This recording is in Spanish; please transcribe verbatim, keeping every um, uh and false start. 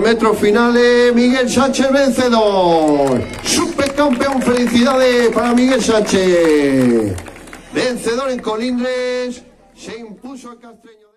Metros finales, Miguel Sánchez vencedor. Supercampeón, felicidades para Miguel Sánchez. Vencedor en Colindres, se impuso a Castreño.